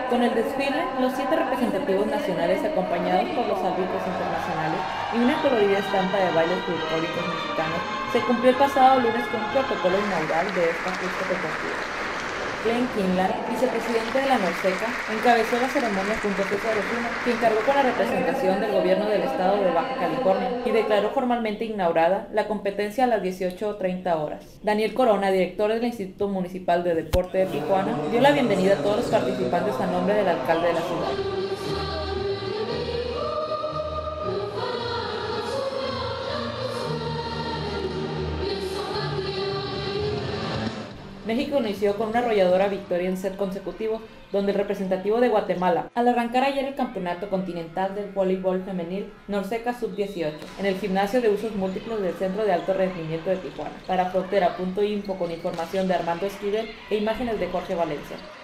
Con el desfile, los 7 representativos nacionales acompañados por los árbitros internacionales y una colorida estampa de bailes folclóricos mexicanos, se cumplió el pasado lunes con un protocolo inaugural de esta fiesta deportiva. Glenn Kinlan, vicepresidente de la Norseca, encabezó la ceremonia junto a César Osuna, quien cargó con la representación del gobierno del estado de Baja California y declaró formalmente inaugurada la competencia a las 18:30 horas. Daniel Corona, director del Instituto Municipal de Deporte de Tijuana, dio la bienvenida a todos los participantes a nombre del alcalde de la ciudad. México inició con una arrolladora victoria en set consecutivo, donde el representativo de Guatemala, al arrancar ayer el Campeonato Continental del Voleibol Femenil Norseca Sub-18, en el gimnasio de usos múltiples del Centro de Alto Rendimiento de Tijuana. Para Frontera.info, con información de Armando Esquivel e imágenes de Jorge Valencia.